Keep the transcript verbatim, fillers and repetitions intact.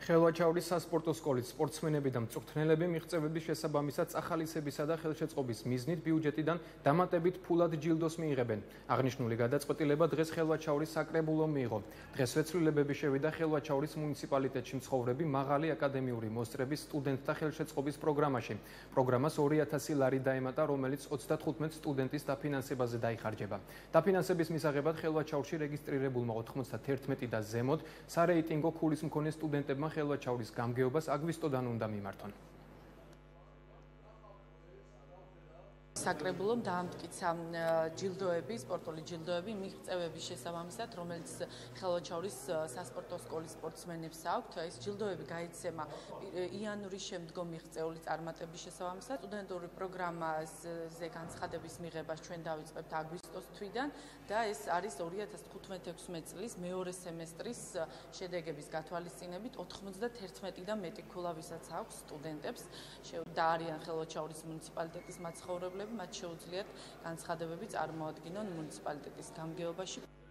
ხელვაჩაურის სასპორტო სკოლის სპორტსმენები და მწვრთნელები მიღწევების შესაბამისად ახალისებისა და ხელშეწყობის მიზნით ბიუჯეტიდან დამატებით ფულად ჯილდოს მიიღებენ. აღნიშნული გადაწყვეტილება დღეს ხელვაჩაურის საკრებულომ მიიღო. დღეს ვეცვლილებები შევიდა ხელვაჩაურის მუნიციპალიტეტში მცხოვრები მაღალი აკადემიური მოსწრების სტუდენტთა ხელშეწყობის პროგრამაში. პროგრამას ორი ათასი ლარი დაემატა, რომელიც ოცდათხუთმეტ სტუდენტის დაფინანსებაზე დაიხარჯება. დაფინანსების მისაღებად ხელვაჩაურში რეგისტრირებულმა ოთხმოცდაათი და ზემოთ სარეიტინგო ქულის მქონე სტუდენტებმა ხელვაჩაურის გამგეობას აგვისტოდან უნდა მიმართონ. საკრებულომ დაამტკიცა ჯილდოები, სპორტული ჯილდოები მიღწევების შესაბამისად, რომელიც ხელვაჩაურის სასპორტო სკოლის სპორტსმენებს აქვთ. ეს ჯილდოები გაიცემა იანვრის შემდგომ მიღწეული წარმატების შესაბამისად. სტუდენტური პროგრამაზე განცხადების მიღებას ჩვენ დავიწყებთ აგვისტოს თვიდან და ეს არის ორი ათას თხუთმეტ-ექვსმეტ წლის მეორე სემესტრის შედეგების გათვალისწინებით ოთხმოცდათერთმეტი და მეტი ქულა, ვისაც აქვს სტუდენტებს და არიან ხელვაჩაურის მუნიციპალიტეტის მაცხოვრებლები, მათ შეუძლიათ განცხადებები წარმოადგინონ მუნიციპალიტეტის გამგეობაში.